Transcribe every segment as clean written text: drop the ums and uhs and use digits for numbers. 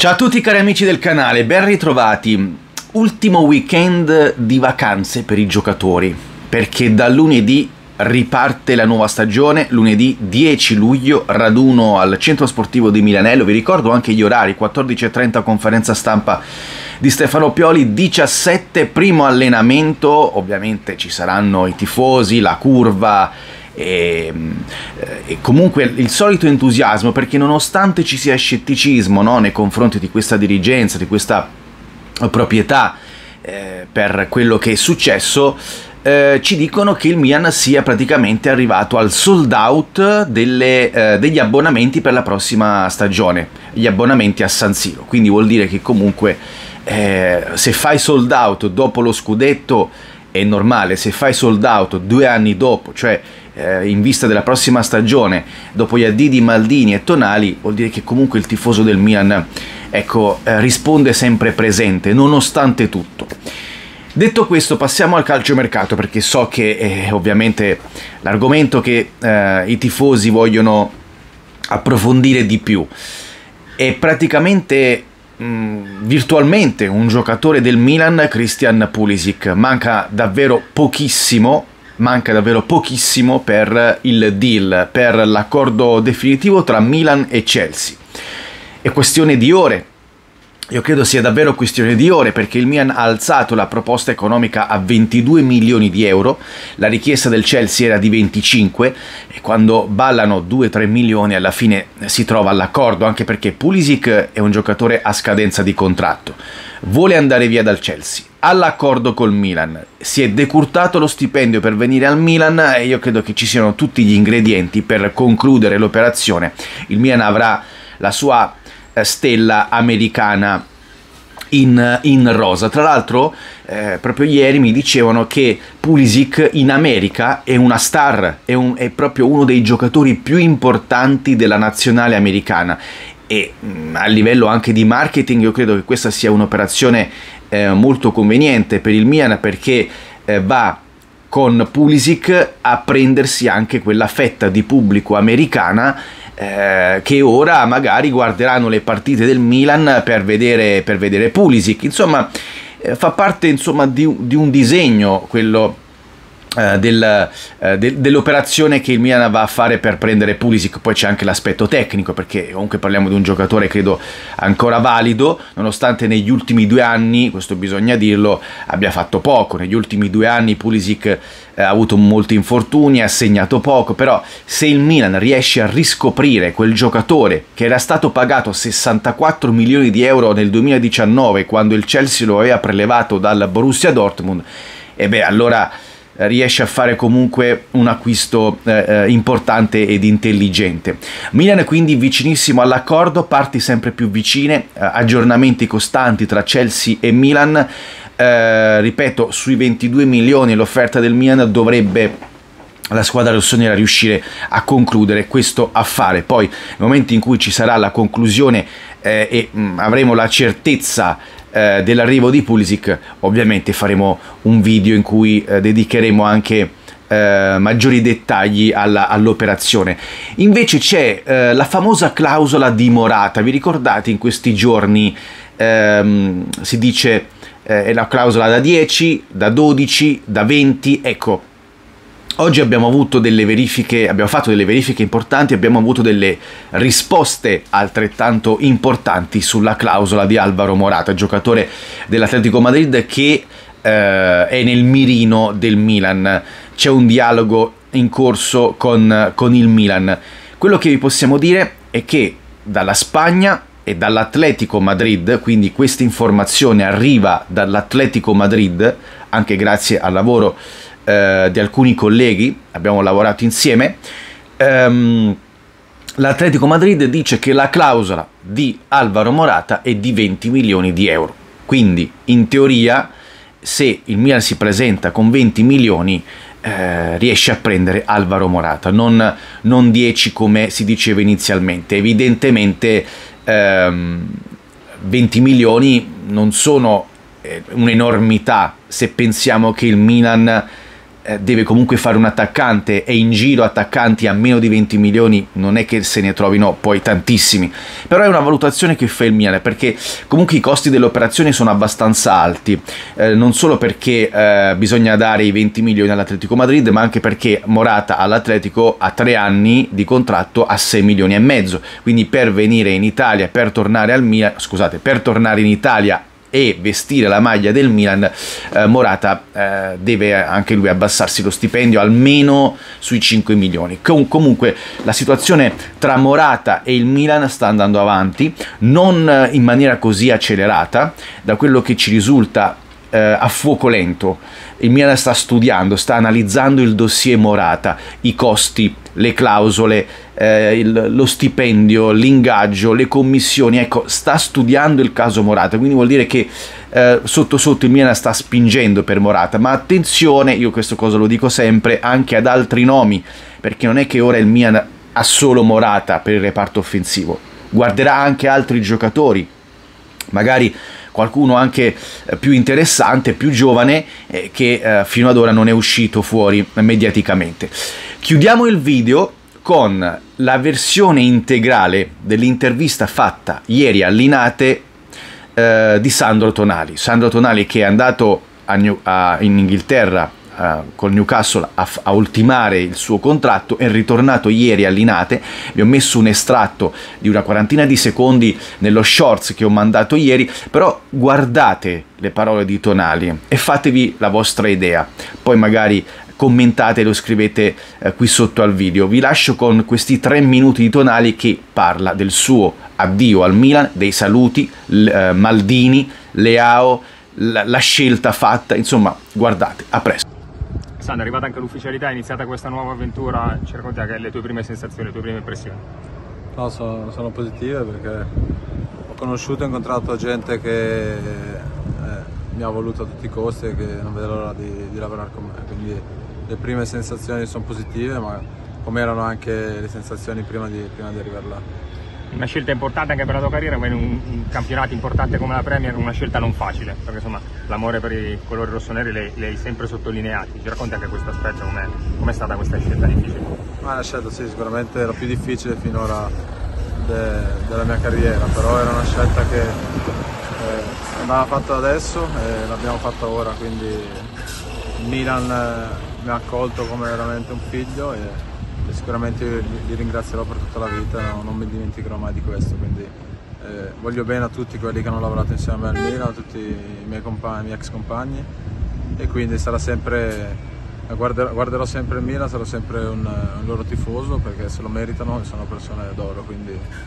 Ciao a tutti cari amici del canale, ben ritrovati. Ultimo weekend di vacanze per i giocatori, perché da lunedì riparte la nuova stagione. Lunedì 10 luglio, raduno al centro sportivo di Milanello. Vi ricordo anche gli orari: 14:30 conferenza stampa di Stefano Pioli, 17 primo allenamento. Ovviamente ci saranno i tifosi, la curva e comunque il solito entusiasmo, perché nonostante ci sia scetticismo, no, nei confronti di questa dirigenza, di questa proprietà, per quello che è successo, ci dicono che il Milan sia praticamente arrivato al sold out degli abbonamenti per la prossima stagione, gli abbonamenti a San Siro. Quindi vuol dire che comunque se fai sold out dopo lo scudetto è normale, se fai sold out 2 anni dopo, cioè in vista della prossima stagione, dopo gli addii di Maldini e Tonali, vuol dire che comunque il tifoso del Milan, ecco, risponde sempre presente, nonostante tutto. Detto questo, passiamo al calciomercato, perché so che ovviamente l'argomento che i tifosi vogliono approfondire di più è praticamente virtualmente un giocatore del Milan, Christian Pulisic. Manca davvero pochissimo per il deal, per l'accordo definitivo tra Milan e Chelsea. È questione di ore. Io credo sia davvero questione di ore, perché il Milan ha alzato la proposta economica a 22 milioni di euro, la richiesta del Chelsea era di 25, e quando ballano 2-3 milioni alla fine si trova l'accordo, anche perché Pulisic è un giocatore a scadenza di contratto, vuole andare via dal Chelsea, ha l'accordo col Milan, si è decurtato lo stipendio per venire al Milan, e io credo che ci siano tutti gli ingredienti per concludere l'operazione. Il Milan avrà la sua stella americana in rosa. Tra l'altro proprio ieri mi dicevano che Pulisic in America è una star, è proprio uno dei giocatori più importanti della nazionale americana, e a livello anche di marketing io credo che questa sia un'operazione molto conveniente per il Milan, perché va con Pulisic a prendersi anche quella fetta di pubblico americana che ora magari guarderanno le partite del Milan per vedere Pulisic. Insomma, fa parte, insomma, di un disegno quello dell'operazione che il Milan va a fare per prendere Pulisic. Poi c'è anche l'aspetto tecnico, perché comunque parliamo di un giocatore credo ancora valido, nonostante negli ultimi 2 anni, questo bisogna dirlo, abbia fatto poco. Negli ultimi 2 anni Pulisic ha avuto molti infortuni, ha segnato poco, però se il Milan riesce a riscoprire quel giocatore che era stato pagato 64 milioni di euro nel 2019, quando il Chelsea lo aveva prelevato dal Borussia Dortmund, e beh, allora riesce a fare comunque un acquisto importante ed intelligente. Milan quindi vicinissimo all'accordo, parti sempre più vicine, aggiornamenti costanti tra Chelsea e Milan. Ripeto, sui 22 milioni l'offerta del Milan dovrebbe la squadra rossonera riuscire a concludere questo affare. Poi nel momento in cui ci sarà la conclusione e avremo la certezza dell'arrivo di Pulisic, ovviamente faremo un video in cui dedicheremo anche maggiori dettagli all'operazione. Invece c'è la famosa clausola di Morata. Vi ricordate, in questi giorni si dice è la clausola da 10, da 12, da 20, ecco. Oggi abbiamo avuto delle verifiche, abbiamo fatto delle verifiche importanti, abbiamo avuto delle risposte altrettanto importanti sulla clausola di Alvaro Morata, giocatore dell'Atletico Madrid che è nel mirino del Milan. C'è un dialogo in corso con il Milan. Quello che vi possiamo dire è che dalla Spagna e dall'Atletico Madrid, quindi questa informazione arriva dall'Atletico Madrid, anche grazie al lavoro di alcuni colleghi, abbiamo lavorato insieme. L'Atletico Madrid dice che la clausola di Alvaro Morata è di 20 milioni di euro, quindi in teoria se il Milan si presenta con 20 milioni riesce a prendere Alvaro Morata, non 10 come si diceva inizialmente. Evidentemente 20 milioni non sono un'enormità se pensiamo che il Milan deve comunque fare un attaccante, e in giro attaccanti a meno di 20 milioni non è che se ne trovino poi tantissimi, però è una valutazione che fa il Milan, perché comunque i costi dell'operazione sono abbastanza alti, non solo perché bisogna dare i 20 milioni all'Atletico Madrid, ma anche perché Morata all'Atletico ha 3 anni di contratto a 6 milioni e mezzo, quindi per venire in Italia, per tornare al Milan, scusate, per tornare in Italia e vestire la maglia del Milan, Morata deve anche lui abbassarsi lo stipendio almeno sui 5 milioni. Comunque la situazione tra Morata e il Milan sta andando avanti, non in maniera così accelerata, da quello che ci risulta a fuoco lento. Il Milan sta studiando, sta analizzando il dossier Morata, i costi, le clausole, lo stipendio, l'ingaggio, le commissioni, ecco, sta studiando il caso Morata, quindi vuol dire che sotto sotto il Milan sta spingendo per Morata, ma attenzione, io questo cosa lo dico sempre, anche ad altri nomi, perché non è che ora il Milan ha solo Morata per il reparto offensivo, guarderà anche altri giocatori, magari qualcuno anche più interessante, più giovane, che fino ad ora non è uscito fuori mediaticamente. Chiudiamo il video con la versione integrale dell'intervista fatta ieri a Linate di Sandro Tonali. Sandro Tonali, che è andato in Inghilterra col Newcastle a ultimare il suo contratto, è ritornato ieri a Linate. Vi ho messo un estratto di una quarantina di secondi nello shorts che ho mandato ieri, però guardate le parole di Tonali e fatevi la vostra idea, poi magari commentate e lo scrivete qui sotto al video. Vi lascio con questi 3 minuti di Tonali che parla del suo addio al Milan, dei saluti, Maldini, Leao, la scelta fatta, insomma guardate. A presto. Sandro, è arrivata anche l'ufficialità, è iniziata questa nuova avventura, ci racconti anche le tue prime sensazioni, le tue prime impressioni? No, sono positive perché ho conosciuto e incontrato gente che mi ha voluto a tutti i costi e che non vede l'ora di lavorare con me, quindi le prime sensazioni sono positive, ma come erano anche le sensazioni prima di arrivare là. Una scelta importante anche per la tua carriera, ma in un campionato importante come la Premier, una scelta non facile, perché insomma l'amore per i colori rossoneri li hai sempre sottolineati. Ci racconti anche questo aspetto, com'è stata questa scelta difficile? Ma la scelta sì, sicuramente la più difficile finora della mia carriera, però era una scelta che andava fatta adesso e l'abbiamo fatta ora, quindi il Milan mi ha accolto come veramente un figlio e sicuramente li ringrazierò per tutta la vita, non mi dimenticherò mai di questo, quindi voglio bene a tutti quelli che hanno lavorato insieme al Milan, a tutti i miei ex compagni, e quindi sarà sempre, guarderò sempre il Milan, sarò sempre un loro tifoso perché se lo meritano e sono persone d'oro, quindi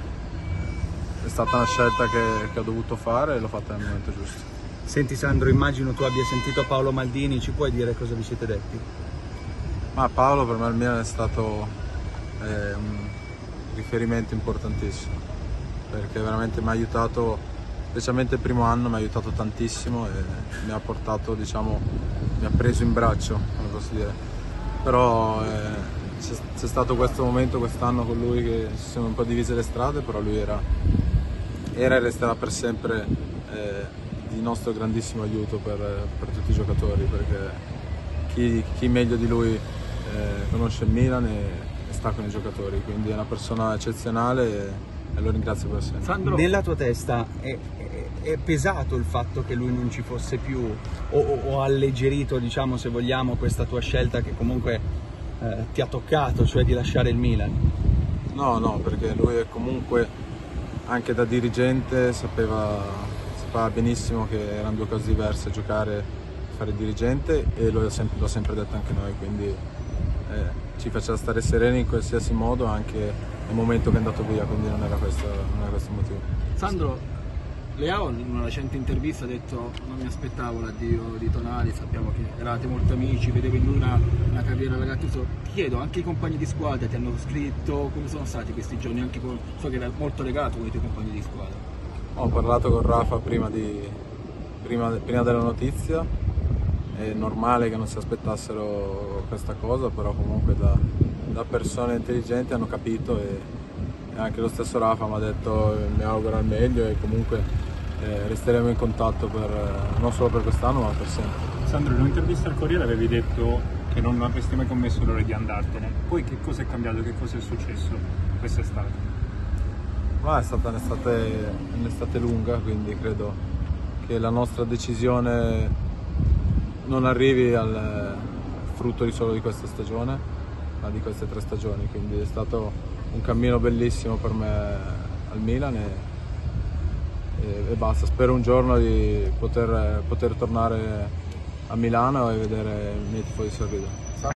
è stata una scelta che ho dovuto fare e l'ho fatta nel momento giusto. Senti Sandro, immagino tu abbia sentito Paolo Maldini, ci puoi dire cosa vi siete detti? Ma Paolo per me il Milan è stato un riferimento importantissimo, perché veramente mi ha aiutato, specialmente il primo anno mi ha aiutato tantissimo e mi ha portato, diciamo, mi ha preso in braccio, come posso dire. Però c'è stato questo momento quest'anno con lui che si sono un po' divise le strade, però lui era e resterà per sempre di nostro grandissimo aiuto per tutti i giocatori, perché chi meglio di lui conosce il Milan e sta con i giocatori, quindi è una persona eccezionale e lo ringrazio per sempre. Sandro, nella tua testa è pesato il fatto che lui non ci fosse più o alleggerito, diciamo, se vogliamo, questa tua scelta che comunque ti ha toccato, cioè di lasciare il Milan? No, perché lui è comunque, anche da dirigente, sapeva benissimo che erano due cose diverse, giocare e fare il dirigente, e l'ho sempre detto anche noi, quindi ci faceva stare sereni in qualsiasi modo, anche nel momento che è andato via, quindi non era questo il motivo. Sandro, Leao in una recente intervista ha detto: non mi aspettavo l'addio di Tonali, sappiamo che eravate molto amici, vedevo in lui una carriera da gattuso. Ti chiedo, anche i compagni di squadra ti hanno scritto, come sono stati questi giorni? Anche so che era molto legato con i tuoi compagni di squadra. Ho parlato con Rafa prima della notizia. È normale che non si aspettassero questa cosa, però comunque da persone intelligenti hanno capito, e anche lo stesso Rafa mi ha detto mi auguro al meglio, e comunque resteremo in contatto non solo per quest'anno ma per sempre. Sandro, in un'intervista al Corriere avevi detto che non avresti mai commesso l'errore di andartene. Poi che cosa è cambiato, che cosa è successo quest'estate? È stata un'estate lunga, quindi credo che la nostra decisione non arrivi al frutto solo di questa stagione, ma di queste 3 stagioni, quindi è stato un cammino bellissimo per me al Milan e basta. Spero un giorno di poter tornare a Milano e vedere i miei tifosi sorridere.